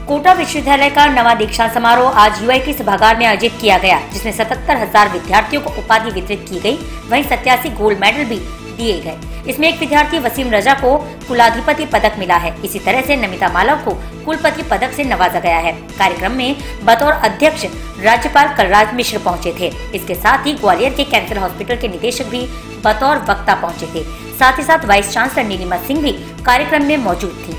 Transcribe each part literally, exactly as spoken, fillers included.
कोटा विश्वविद्यालय का नवा दीक्षांत समारोह आज यूआईटी सभागार में आयोजित किया गया, जिसमें सतहत्तर हजार विद्यार्थियों को उपाधि वितरित की गई। वहीं सत्तासी गोल्ड मेडल भी दिए गए। इसमें एक विद्यार्थी वसीम रजा को कुलाधिपति पदक मिला है। इसी तरह से नमिता मालव को कुलपति पदक से नवाजा गया है। कार्यक्रम में बतौर अध्यक्ष राज्यपाल कलराज मिश्र पहुंचे थे। इसके साथ ही ग्वालियर के कैंसर हॉस्पिटल के निदेशक भी बतौर वक्ता पहुंचे थे। साथ ही साथ वाइस चांसलर नीलिमा सिंह भी कार्यक्रम में मौजूद थी।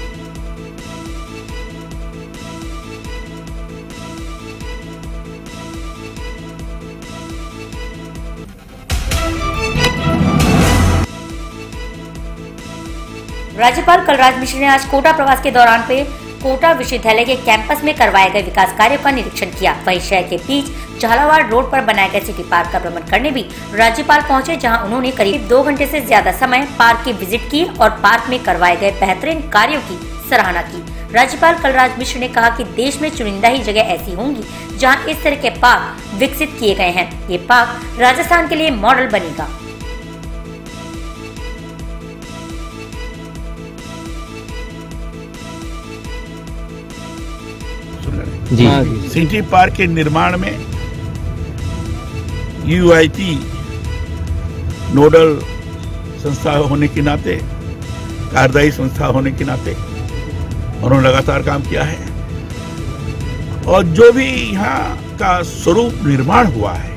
राज्यपाल कलराज मिश्र ने आज कोटा प्रवास के दौरान पे कोटा विश्वविद्यालय के कैंपस में करवाए गए विकास कार्यों का निरीक्षण किया। वहीं शहर के बीच झालावाड़ रोड पर बनाए गए सिटी पार्क का भ्रमण करने भी राज्यपाल पहुंचे, जहां उन्होंने करीब दो घंटे से ज्यादा समय पार्क की विजिट की और पार्क में करवाए गए बेहतरीन कार्यों की सराहना की। राज्यपाल कलराज मिश्र ने कहा कि देश में चुनिंदा ही जगह ऐसी होंगी जहाँ इस तरह के पार्क विकसित किए गए हैं। ये पार्क राजस्थान के लिए मॉडल बनेगा। जी सिटी पार्क के निर्माण में यूआईटी नोडल संस्था होने के नाते, कार्यदायी संस्था होने के नाते उन्होंने लगातार काम किया है। और जो भी यहाँ का स्वरूप निर्माण हुआ है,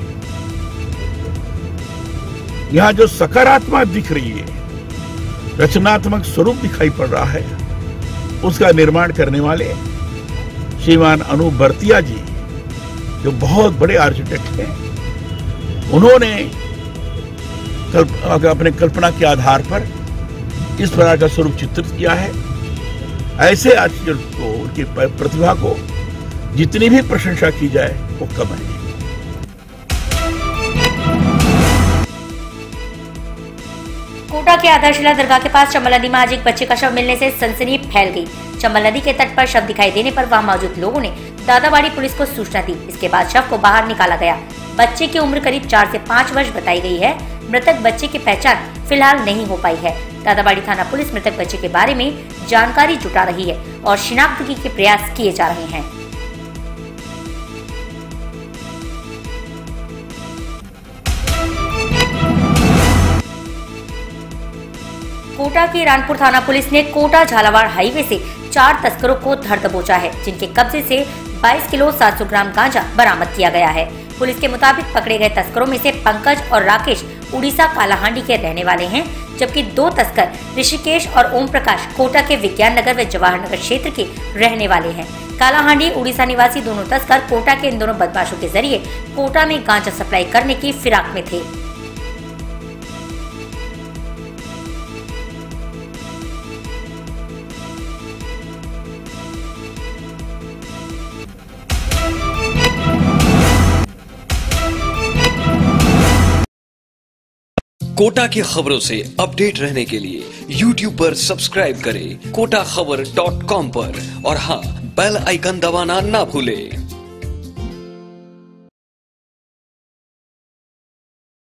यहाँ जो सकारात्मक दिख रही है, रचनात्मक स्वरूप दिखाई पड़ रहा है, उसका निर्माण करने वाले श्रीमान अनूप बर्तिया जी, जो बहुत बड़े आर्किटेक्ट हैं, उन्होंने कल्प, अपने कल्पना के आधार पर इस प्रकार का स्वरूप चित्रित किया है। ऐसे आर्किटेक्ट को, उनकी प्रतिभा को जितनी भी प्रशंसा की जाए वो कम है। कोटा के आधारशिला दरगाह के पास चंबल नदी में आज एक बच्चे का शव मिलने से सनसनी फैल गई। चंबल नदी के तट पर शव दिखाई देने पर वहां मौजूद लोगों ने दादाबाड़ी पुलिस को सूचना दी। इसके बाद शव को बाहर निकाला गया। बच्चे की उम्र करीब चार से पाँच वर्ष बताई गई है। मृतक बच्चे की पहचान फिलहाल नहीं हो पाई है। दादाबाड़ी थाना पुलिस मृतक बच्चे के बारे में जानकारी जुटा रही है और शिनाख्त के प्रयास किए जा रहे हैं। कोटा की रानपुर थाना पुलिस ने कोटा झालावाड़ हाईवे से चार तस्करों को धर दबोचा है, जिनके कब्जे से बाईस किलो सात सौ ग्राम गांजा बरामद किया गया है। पुलिस के मुताबिक पकड़े गए तस्करों में से पंकज और राकेश उड़ीसा कालाहांडी के रहने वाले हैं, जबकि दो तस्कर ऋषिकेश और ओम प्रकाश कोटा के विज्ञान नगर व जवाहर नगर क्षेत्र के रहने वाले हैं। कालाहांडी उड़ीसा निवासी दोनों तस्कर कोटा के इन दोनों बदमाशों के जरिए कोटा में गांजा सप्लाई करने की फिराक में थे। कोटा की खबरों से अपडेट रहने के लिए यूट्यूब पर सब्सक्राइब करें कोटा खबर डॉट कॉम पर और हाँ, बेल आइकन दबाना ना भूलें।